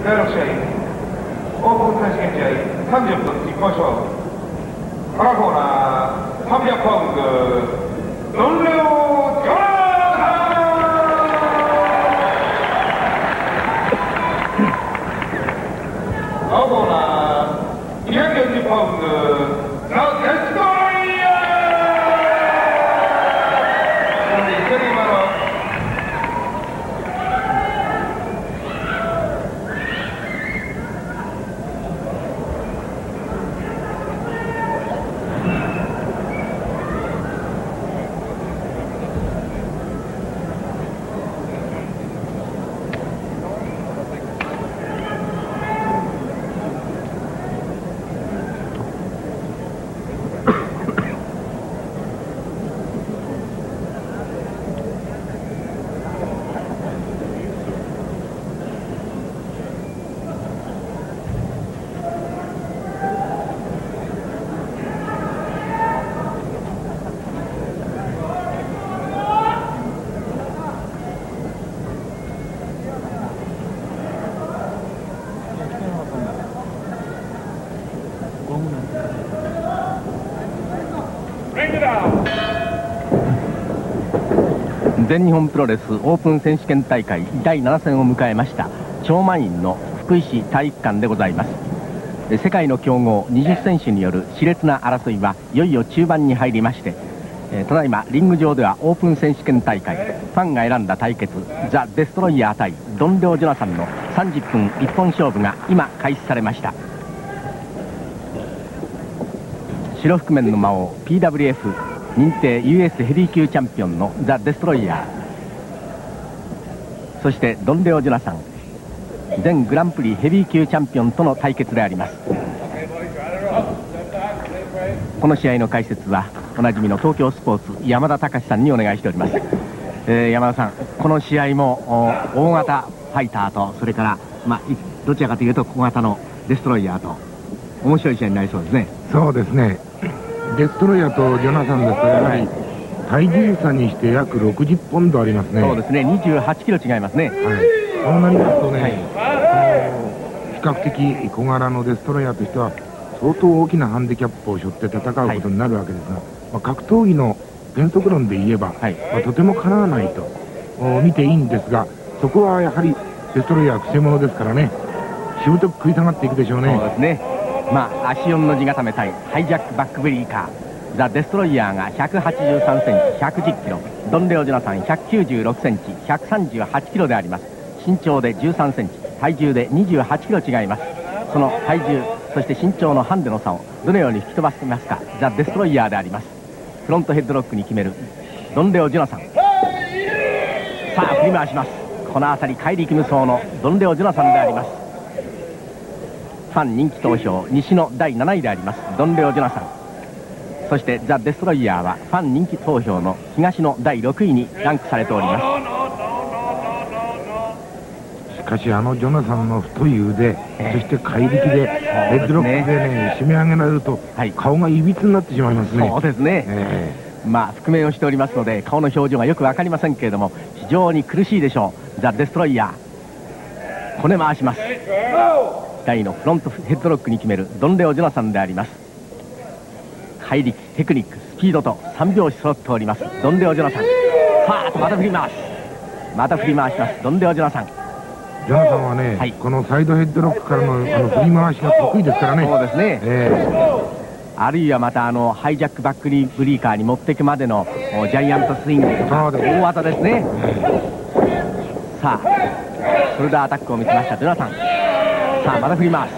第6試合オープン選手権試合30分一本勝負赤コーナー300パウンドロンレオ・ジョナサン青コーナー240パウンドザ・デストロイヤー一緒に今の全日本プロレスオープン選手権大会第7戦を迎えました超満員の福井市体育館でございます。世界の強豪20選手による熾烈な争いはいよいよ中盤に入りまして、ただいまリング上ではオープン選手権大会ファンが選んだ対決ザ・デストロイヤー対ドンレオ・ジョナサンの30分一本勝負が今開始されました。白覆面の魔王 PWF 認定 US ヘビー級チャンピオンのザ・デストロイヤー、そしてドンレオ・ジョナサン全グランプリヘビー級チャンピオンとの対決であります。この試合の解説はおなじみの東京スポーツ山田隆さんにお願いしております。山田さん、この試合も大型ファイターとそれから、どちらかというと小型のデストロイヤーと面白い試合になりそうですね。 そうですね。デストロイヤーとジョナサンですとやはり体重差にして約60ポンドありますね。 そうですね、28キロ違いますね。 そうなりますとね、比較的小柄のデストロイヤーとしては相当大きなハンディキャップを背負って戦うことになるわけですが、格闘技の原則論で言えば、とてもかなわないと見ていいんですが、そこはやはりデストロイヤーくせ者ですからね、しぶとく食い下がっていくでしょうね。 そうですね。足4の字固め対ハイジャックバックブリーカーザ・デストロイヤーが183センチ110キロ、ドンレオ・ジョナサン196センチ138キロであります。身長で13センチ、体重で28キロ違います。その体重そして身長のハンデの差をどのように引き飛ばしていますかザ・デストロイヤーであります。フロントヘッドロックに決めるドンレオ・ジョナサン、さあ振り回します。この辺り怪力無双のドンレオ・ジョナサンであります。ファン人気投票西の第7位でありますドンレオ・ジョナサン、そしてザ・デストロイヤーはファン人気投票の東の第6位にランクされております。 しかしジョナサンの太い腕、そして怪力でヘッドロックでね締め上げられると、顔がいびつになってしまいますね。 そうですね、覆面をしておりますので顔の表情がよく分かりませんけれども非常に苦しいでしょう。ザ・デストロイヤーこね回します。台のフロントヘッドロックに決めるドンレオ・ジョナサンであります。怪力、テクニック、スピードと3拍子揃っておりますドンレオ・ジョナサン。さあまた振り回す、また振り回しますドンレオ・ジョナサン。 ジョナサンはね、このサイドヘッドロックからの振り回しが得意ですからね。 そうですね、あるいはまたハイジャックバックリーブリーカーに持っていくまでのジャイアントスイングとか大技ですね。さあショルダーアタックを見せましたジョナサン。さあまた振り回す。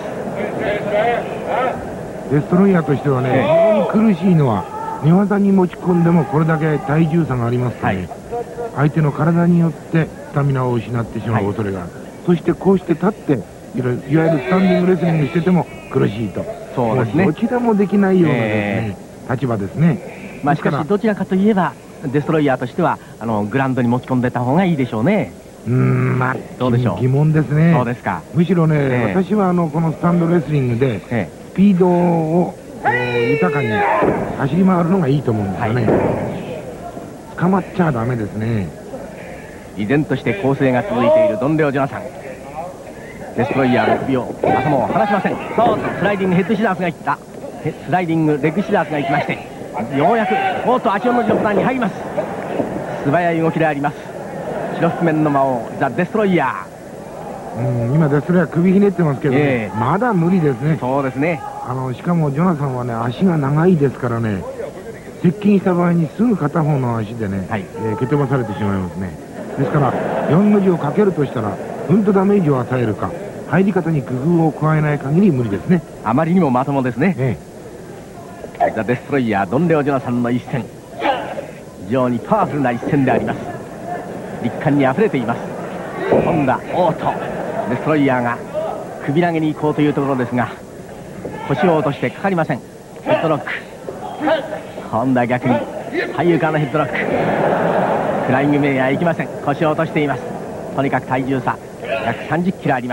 デストロイヤーとしてはね、非常に苦しいのは寝技に持ち込んでもこれだけ体重差がありますとね、相手の体によってスタミナを失ってしまう恐れがある。そしてこうして立っていわゆるスタンディングレスリングしてても苦しいと。 そうですね、 どちらもできないようなですね、立場ですね。 しかしどちらかといえばデストロイヤーとしてはグラウンドに持ち込んでた方がいいでしょうね。どうでしょう。 疑問ですね。 そうですか。 むしろね、私はこのスタンドレスリングでスピードを豊かに走り回るのがいいと思うんですよね。捕まっちゃダメですね。 依然として攻勢が続いているドンレオ・ジョナサン。 デストロイヤーの首を頭を離しません。そうスライディングヘッドシザースがいった。スライディングレッグシザースがいきまして、ようやく足4の字のボタンに入ります。素早い動きであります。白覆面の魔王ザ・デストロイヤー。今デストロイヤー首ひねってますけどね、まだ無理ですね。 そうですね。 しかもジョナサンはね、足が長いですからね、接近した場合にすぐ片方の足でね、蹴飛ばされてしまいますね。ですから4の字をかけるとしたらうんとダメージを与えるか、入り方に工夫を加えない限り無理ですね。 あまりにもまともですね。ザ・デストロイヤードンレオ・ジョナサンの一戦、非常にパワフルな一戦であります。力感にあふれています。今度はオートデストロイヤーが首投げに行こうというところですが、腰を落としてかかりません。ヘッドロック、今度は逆に俳優からのヘッドロック、フライングメイヤー行きません。腰を落としています。とにかく体重差約30キロあります。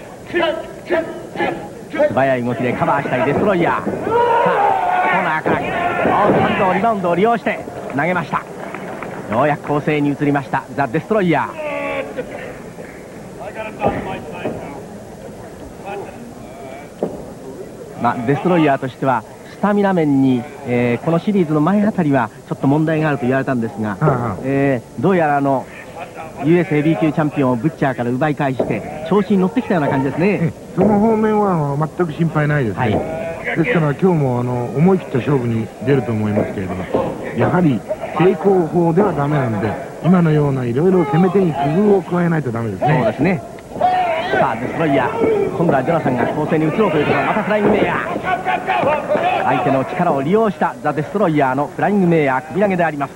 素早い動きでカバーしたいデストロイヤー。さあコーナーからハンドリバウンドを利用して投げました。ようやく攻勢に移りましたザ・デストロイヤー。デストロイヤーとしてはスタミナ面に、このシリーズの前あたりはちょっと問題があると言われたんですが、どうやらUS ヘビー級チャンピオンをブッチャーから奪い返して調子に乗ってきたような感じですね。 その方面は全く心配ないですね。ですから今日も思い切った勝負に出ると思いますけれども、やはり成功法ではダメなんで、今のようないろいろ攻め手に工夫を加えないとダメですね。 そうですね。さあデストロイヤー、今度はジョナサンが攻勢に移ろうというところ、またフライングメイヤー、相手の力を利用したザ・デストロイヤーのフライングメイヤー首投げであります。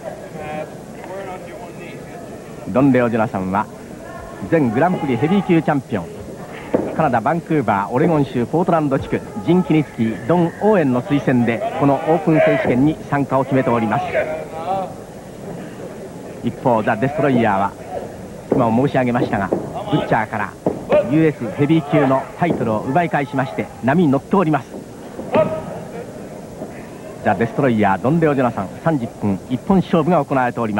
ドンレオ・ジョナサンは前グランプリヘビー級チャンピオン、カナダバンクーバーオレゴン州ポートランド地区ジン・キニスキー、ドン・オーエンの推薦でこのオープン選手権に参加を決めております。一方ザ・デストロイヤーは今も申し上げましたが、ブッチャーから US ヘビー級のタイトルを奪い返しまして波に乗っております。ザ・デストロイヤードンレオ・ジョナサン、30分一本勝負が行われております。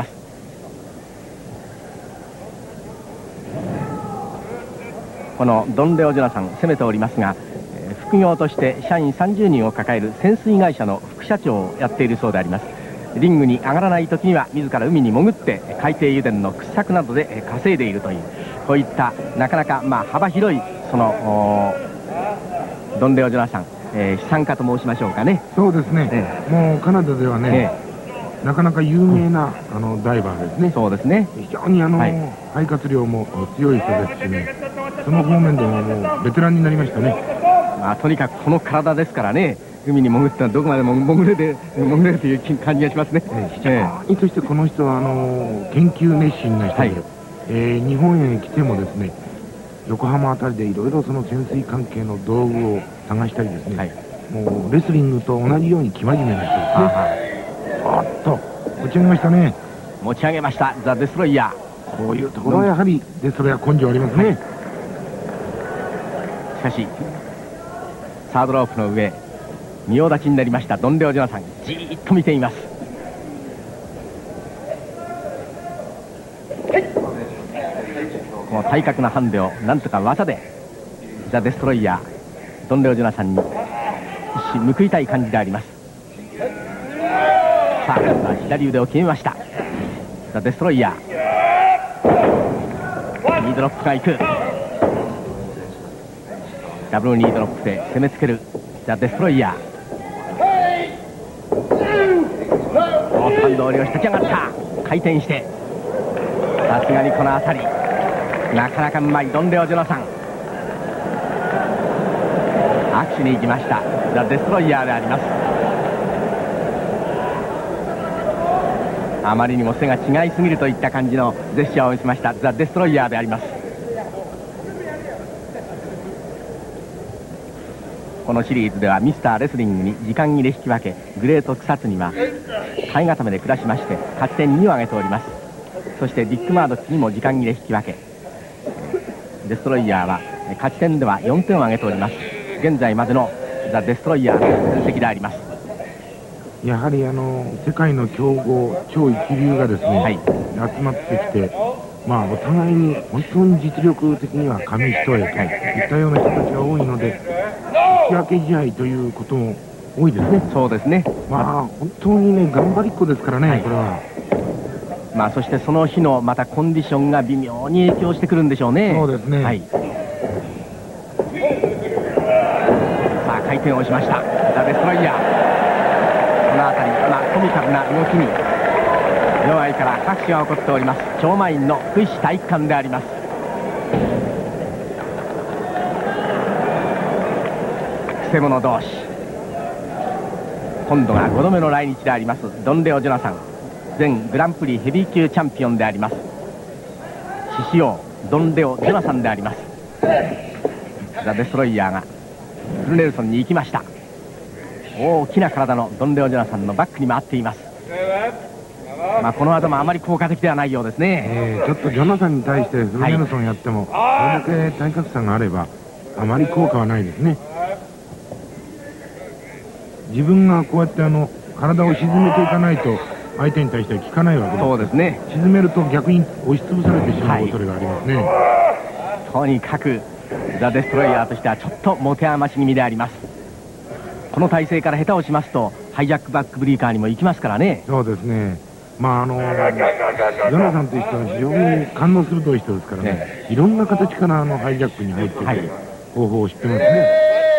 このドンレオ・ジョナサン攻めておりますが、副業として社員30人を抱える潜水会社の副社長をやっているそうであります。リングに上がらない時には自ら海に潜って海底油田の掘削などで稼いでいるという、こういったなかなか幅広いそのドンレオ・ジョナサン、資産家と申しましょうかね。 そうですね、もうカナダではね、なかなか有名なダイバーですね。 そうですね。 非常に肺活量も強い人ですしね、その方面でももうベテランになりましたね。 とにかくこの体ですからね、海に潜ったらどこまでも潜れるという感じがしますね。 そしてこの人は研究熱心な人で、日本へ来てもですね、横浜あたりでいろいろその潜水関係の道具を探したりですね、もうレスリングと同じように生真面目な人ですね。おっと持ち上げましたね。 持ち上げましたザ・デストロイヤー。こういうところはやはりデストロイヤー根性ありますね。 しかしサードロープの上仁王立ちになりましたドンレオ・ジョナサン、じーっと見ています。この体格なハンデをなんとか技でザ・デストロイヤードンレオ・ジョナサンに一矢報いたい感じであります。さあ左腕を決めましたザ・デストロイヤー。ニードロップがいく、ダブルニードロップで攻めつけるザ・デストロイヤー。ハンドを利用して立ち上がった、回転して、さすがにこの辺りなかなかうまいドンレオ・ジョナサン。握手に行きましたザ・デストロイヤーであります。あまりにも背が違いすぎるといった感じのジェスチャーを見せましたザ・デストロイヤーであります。このシリーズではミスターレスリングに時間切れ引き分け、グレート草津には貝固めで下しまして勝ち点2を挙げております。そしてディック・マードックにも時間切れ引き分け、デストロイヤーは勝ち点では4点を挙げております。現在までのザ・デストロイヤーの成績であります。 やはり世界の強豪超一流がですね、集まってきてまあお互いに本当に実力的には紙一重といったような人たちが多いので、引き分け試合ということも多いですね。 そうですね。 まあ本当にね頑張りっ子ですからね、これは。 まあそしてその日のまたコンディションが微妙に影響してくるんでしょうね。 そうですね。 はい。さあ回転をしました。ザ・デストロイヤー。この辺り、コミカルな動きに場外から拍手が起こっております。超満員の福祉体育館であります。くせ者同士。今度が5度目の来日でありますドンレオ・ジョナサン、前グランプリヘビー級チャンピオンであります。獅子王ドンレオ・ジョナサンであります。ザ・デストロイヤーがフルネルソンに行きました。大きな体のドンレオ・ジョナサンのバックに回っています。この技もあまり効果的ではないようですね。 ちょっとジョナサンに対してフルネルソンやっても、これだけ体格差があればあまり効果はないですね。自分がこうやって体を沈めていかないと相手に対しては効かないわけです。 そうですね。 沈めると逆に押しつぶされてしまう恐れがありますね。 とにかくザ・デストロイヤーとしてはちょっと持て余し気味であります。この体勢から下手をしますとハイジャックバックブリーカーにも行きますからね。 そうですね。ジョナサンという人は非常に勘の鋭い人ですからね、いろんな形からハイジャックに入っていく方法を知ってますね。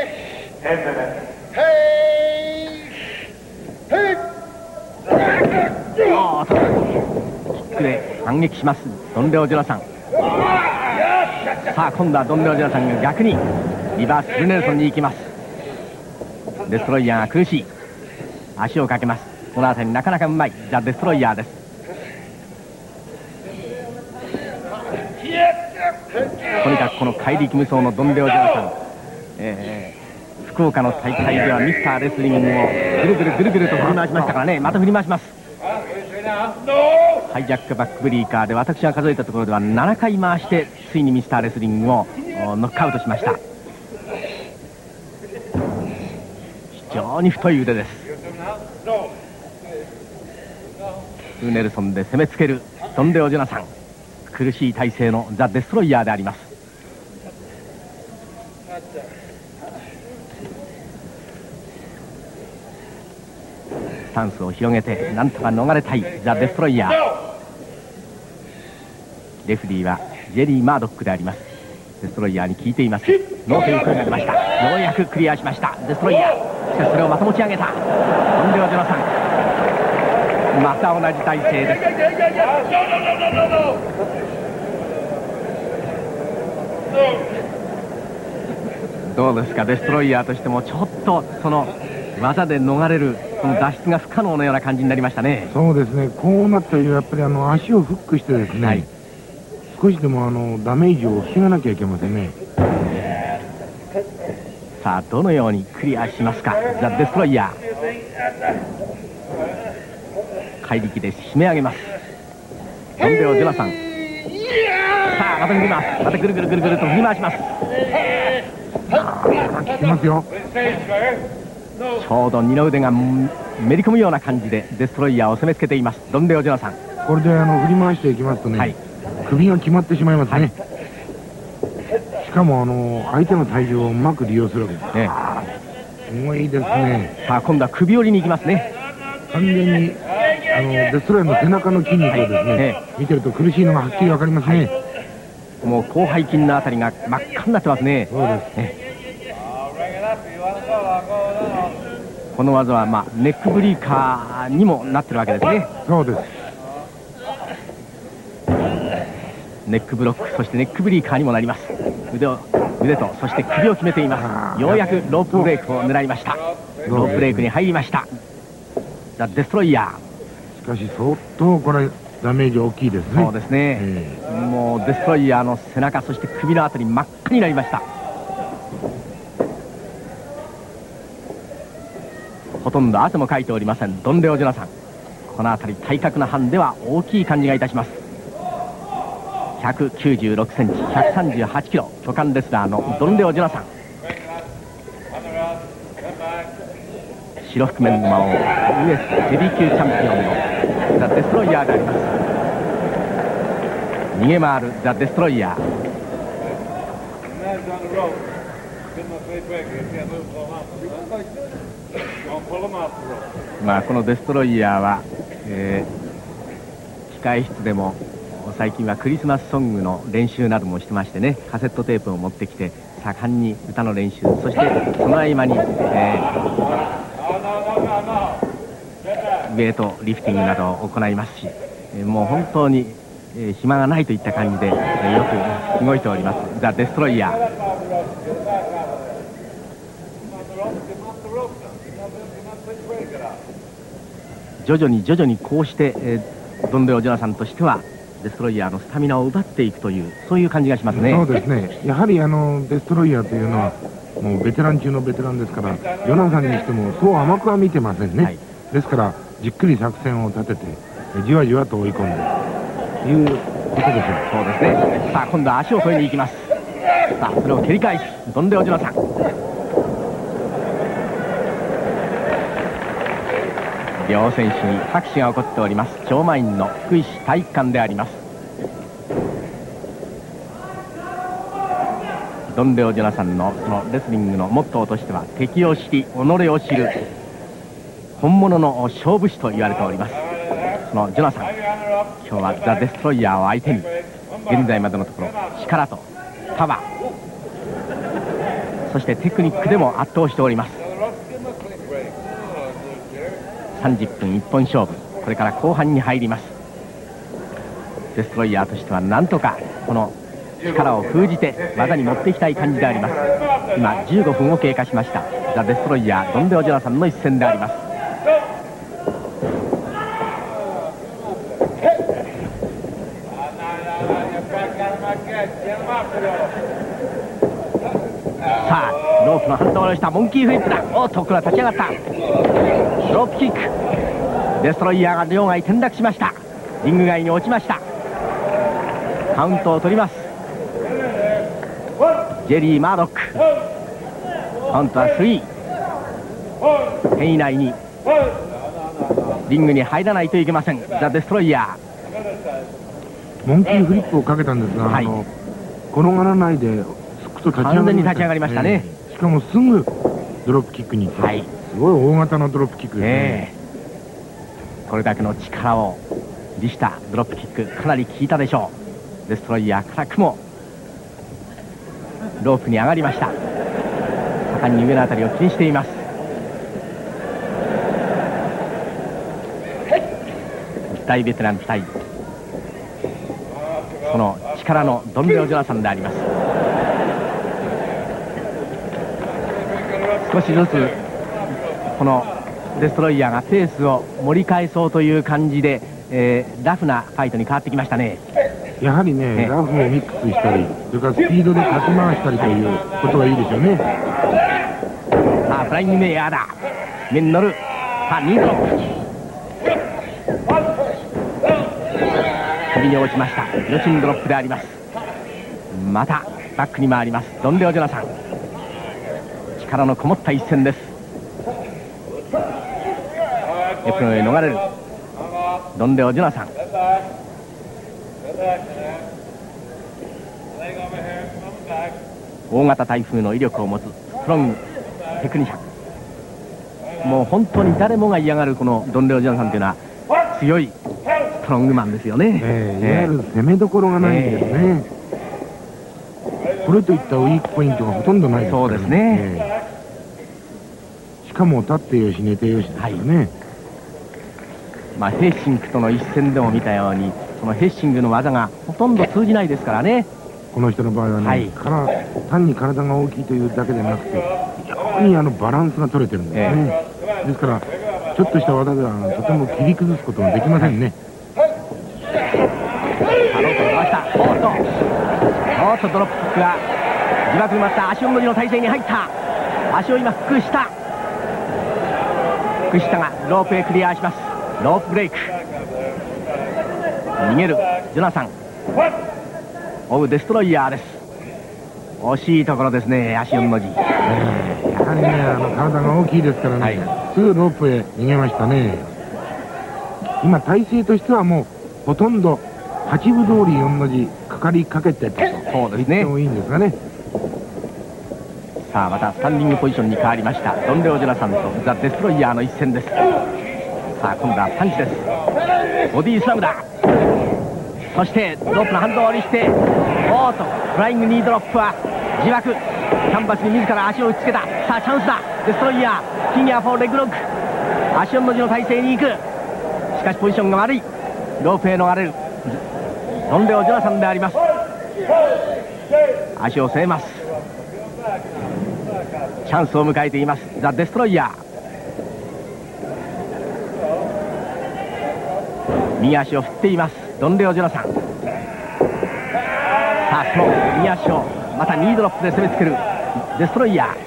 キックで反撃しますドンレオ・ジョナサン。さあ今度はドンレオ・ジョナサンが逆にリバースフルネルソンに行きます。デストロイヤーが苦しい。足をかけます。この辺りなかなかうまいザ・デストロイヤーです。とにかくこの怪力無双のドンレオ・ジョナサン、福岡の大会ではミスターレスリングをぐるぐるぐるぐると振り回しましたからね。また振り回します。ハイジャックバックブリーカーで私が数えたところでは7回回してついにミスターレスリングをノックアウトしました。非常に太い腕です。フルネルソンで攻めつけるドンレオ・ジョナサン。苦しい体勢のザ・デストロイヤーであります。スタンスを広げてなんとか逃れたいザ・デストロイヤー。レフリーはジェリー・マードックであります。デストロイヤーに聞いています。ノーという声が出ました。ようやくクリアしましたデストロイヤー。しかしそれをまた持ち上げたドンレオ・ジョナサン。また同じ体勢です。どうですか、デストロイヤーとしてもちょっとその技で逃れるその脱出が不可能なような感じになりましたね。そうですね。こうなったらやっぱり足をフックしてですね、少しでもダメージを防がなきゃいけませんね。さあどのようにクリアしますかザ・デストロイヤー。怪力で締め上げますドンレオ・ジョナサン。さあまた振ります。またぐるぐるぐるぐると振り回します。効きますよ。ちょうど二の腕がめり込むような感じでデストロイヤーを攻めつけていますドンレオ・ジョナサン。これで振り回していきますとね、首が決まってしまいますね。しかも相手の体重をうまく利用するわけですね。すごいですね。さあ今度は首折りに行きますね。完全にデストロイヤーの背中の筋肉をですね、見てると苦しいのがはっきり分かりますね。もう広背筋のあたりが真っ赤になってますね。そうですね。この技はネックブリーカーにもなってるわけですね。そうです。ネックブロック、そしてネックブリーカーにもなります。腕とそして首を決めています。ようやくロープブレークを狙いました。ロープブレークに入りましたザ・デストロイヤー。しかし相当これダメージ大きいですね。そうですね、もうデストロイヤーの背中そして首のあたり真っ赤になりました。ほとんど汗もかいておりませんドンレオ・ジョナサン。このあたり体格のハンデは大きい感じがいたします。196センチ138キロ巨漢レスラーのドンレオ・ジョナサン。白覆面の魔王 US ヘビー級チャンピオンのザ・デストロイヤーであります。 逃げ回るザ・デストロイヤー。まあこのデストロイヤーは、控室でも最近はクリスマスソングの練習などもしてましてね、カセットテープを持ってきて盛んに歌の練習、そしてその合間に、ウェイトリフティングなどを行いますし、もう本当に、暇がないといった感じで、よく動いておりますザ・デストロイヤー。徐々にこうして、ドンレオ・ジョナサンとしてはデストロイヤーのスタミナを奪っていくという、そういう感じがしますね。 そうですね。やはりデストロイヤーというのはもうベテラン中のベテランですから、ジョナサンにしてもそう甘くは見てませんね、はい、ですからじっくり作戦を立ててじわじわと追い込んでということでしょう。 そうですね。さあ今度は足を添えに行きます。さあそれを蹴り返しドンレオ・ジョナサン。両選手に拍手が起こっております。超満員の福井市体育館であります。ドンレオ・ジョナサンのそのレスリングのモットーとしては、敵を知り己を知る本物の勝負師と言われております。そのジョナサン、今日はザ・デストロイヤーを相手に現在までのところ力とパワー、そしてテクニックでも圧倒しております。30分一本勝負、これから後半に入ります。デストロイヤーとしてはなんとかこの力を封じて技に持っていきたい感じであります。今15分を経過しました。ザ・デストロイヤードンレオ・ジョナサンの一戦であります。さあロープの反動をしたモンキーフリップだ。おっとこれは立ち上がった。ロープキック、デストロイヤーが両外転落しました。リング外に落ちました。カウントを取ります。ジェリー・マードック、カウントは3。変以内にリングに入らないといけませんザ・デストロイヤー。モンキーフリップをかけたんですが、はい、転がらないで完全に立ち上がりましたね。 しかもすぐドロップキックに行って、はい、すごい大型のドロップキックですね。 これだけの力を利したドロップキック、かなり効いたでしょう。デストロイヤーからくもロープに上がりました。盛んに上のあたりを気にしています。大ベテラン対その力のドンレオ・ジョナサンであります。少しずつこのデストロイヤーがペースを盛り返そうという感じで、ラフなファイトに変わってきましたね。 やはりね、ラフをミックスしたり、それからスピードでかき回したりということがいいでしょうね。 さあフライングメイヤーだ。目に乗る。さあ2ドロップ、首に落ちました。ギロチンドロップであります。またバックに回りますドンレオ・ジョナサン。力のこもった一戦です。エプロンへ逃れるドンレオ・ジョナサン。大型台風の威力を持つストロングテクニシャン、もう本当に誰もが嫌がるこのドンレオ・ジョナサンというのは強いストロングマンですよね。 いわゆる攻めどころがないんですね。これといったウィークポイントがほとんどないですからね。 そうですね。 しかも立ってよし寝てよしですよね。 まあヘッシングとの一戦でも見たように、そのヘッシングの技がほとんど通じないですからね。 この人の場合はね、はい、単に体が大きいというだけでなくて、非常にバランスが取れてるんですね。ですからちょっとした技ではとても切り崩すことができませんね。 ロープを伸ばした。おっとドロップキックが自爆に回った。足を乗りの体勢に入った。足を今フックした。フックしたがロープへクリアします。ロープブレイク、逃げるジョナサン、追うデストロイヤーです。惜しいところですね。足4の字、やはりね、体が大きいですからね、はい、すぐロープへ逃げましたね。今体勢としてはもうほとんど8分通り4の字かかりかけてとそうですね。 言ってもいいんですがね。 さあまたスタンディングポジションに変わりました。ドンレオ・ジョナサンとザ・デストロイヤーの一戦です。さあ今度はパンチです。ボディスラムだ。そしてロープのハンドを折りして、おーっとフライングニードロップは自爆。キャンバスに自ら足を打ちつけた。さあチャンスだ。デストロイヤーフィギュア4レッグロック、足4の字の体勢に行く。しかしポジションが悪い。ロープへ逃れるドンレオ・ジョナサンであります。足を据えます。チャンスを迎えていますザ・デストロイヤー。右足を振っていますドンレオ・ジョナサン。さあその右足をまたニードロップで攻めつけるデストロイヤー。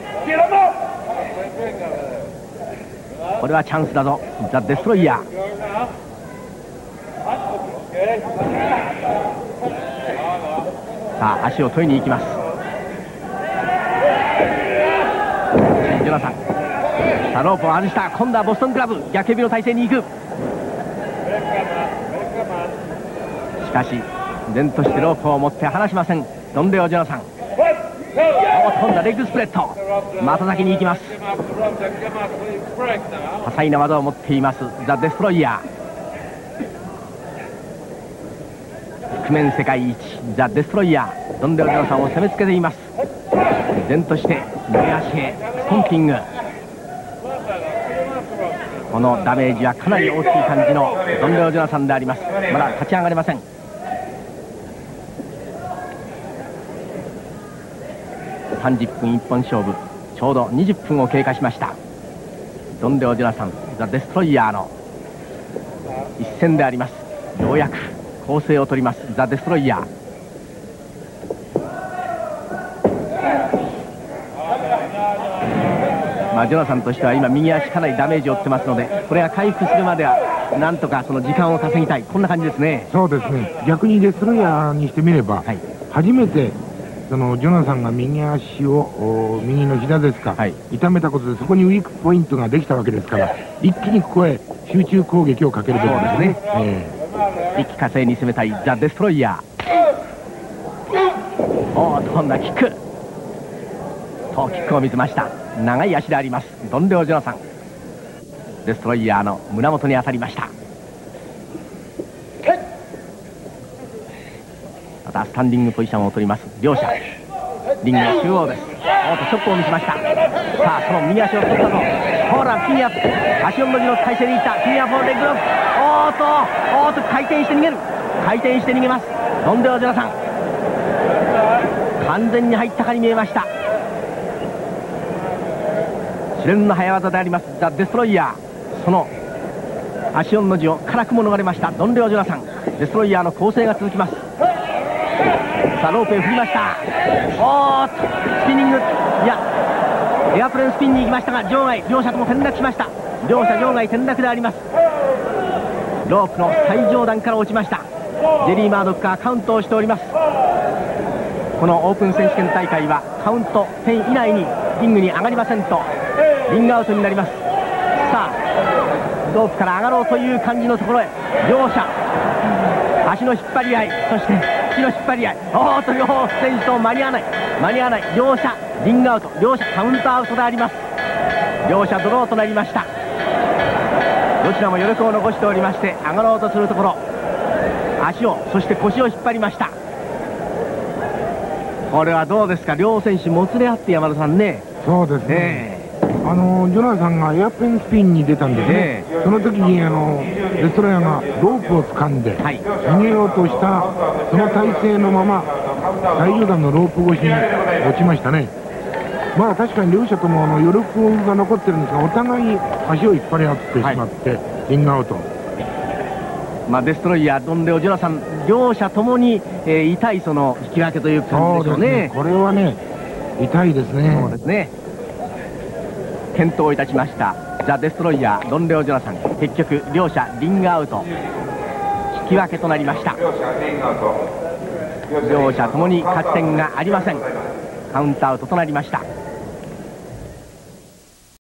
これはチャンスだぞザ・デストロイヤー。さあ足を取りに行きますジョナサン。さあロープを外した。今度はボストンクラブ逆指の体勢に行く。しかし前としてロープを持って離しませんドンレオ・ジョナサン。今度はレッグスプレッド、股先に行きます。多彩な技を持っていますザ・デストロイヤー。覆面世界一ザ・デストロイヤー。ドンレオ・ジョナサンを攻めつけています。前として右足へストンピング。このダメージはかなり大きい感じのドンレオ・ジョナサンであります。まだ立ち上がれません。30分一本勝負、ちょうど20分を経過しました。ドンレオ・ジョナサンザ・デストロイヤーの一戦であります。ようやく攻勢を取りますザ・デストロイヤー。ジョナサンとしては今右足かなりダメージを負ってますので、これが回復するまではなんとかその時間を稼ぎたい、こんな感じですね。 そうですね。逆にデストロイヤーにしてみれば、初めてそのジョナサンが右足を右の膝ですか、痛めたことでそこにウィークポイントができたわけですから、一気にここへ集中攻撃をかけるべきですね。 一気呵成に攻めたいザ・デストロイヤー。おーっと今度はキックとキックを見せました。長い足でありますドンレオ・ジョナサン。デストロイヤーの胸元に当たりました。またスタンディングポジションを取ります両者。リングの中央です。おっとショックを見せました。さあその右足を取ったぞ。ほらフィギュア足4の字の体勢にいったフィギュア4レッグロック。おっと回転して逃げる。回転して逃げますドンレオ・ジョナサン。完全に入ったかに見えました。試練の早技でありますザ・デストロイヤー。その足4の字を辛くも逃れましたドンレオ・ジョナサン。デストロイヤーの攻勢が続きます。さあロープへ振りました。おーっとスピニング、いやエアプレンスピンに行きましたが場外、両者とも転落しました。両者場外転落であります。ロープの最上段から落ちました。ジェリー・マードックがカウントをしております。このオープン選手権大会はカウント10以内にリングに上がりませんとリングアウトになります。さあロープから上がろうという感じのところへ両者足の引っ張り合い、そして口の引っ張り合い。おーっと両選手と間に合わない、両者リングアウト、両者カウントアウトであります。両者ドローとなりました。どちらも余力を残しておりまして、上がろうとするところ足をそして腰を引っ張りました。これはどうですか、両選手もつれ合って山田さんね。 そうですね、ジョナサンがエアペンスピンに出たんですね。その時にデストロイヤーがロープを掴んで逃げようとしたその体勢のまま最上段のロープ越しに落ちましたね。まあ確かに両者とも余力が残ってるんですが、お互い足を引っ張り合ってしまってリングアウト。 デストロイヤー、ドンレオ・ジョナサン両者ともに、痛いその引き分けという感じでしょうね。 これはね痛いですね。 そうですね。転倒いたしましたザ・デストロイヤー、ドンレオ・ジョナサン。結局両者リングアウト、引き分けとなりました。両者ともに勝ち点がありません。カウントアウトとなりました。